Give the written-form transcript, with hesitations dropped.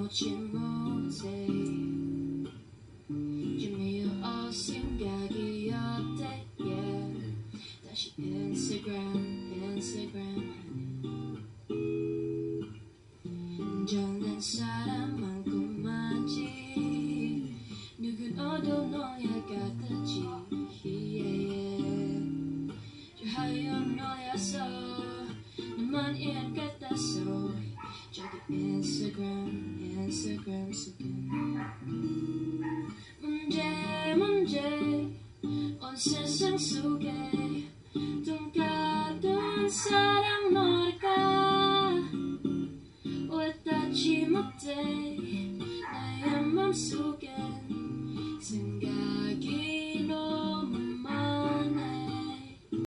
오지 못해 재미없어 생각이 없대 yeah. 다시 인스타그램 정난 사람 많고 많지 누구도 너야 같았지 yeah. 저 하얀 너였어 너만 이런 같았어 저기 인스타그램 속에 문제 온 세상 속에 돈 가던 사랑 너랄까 왜 닿지 못해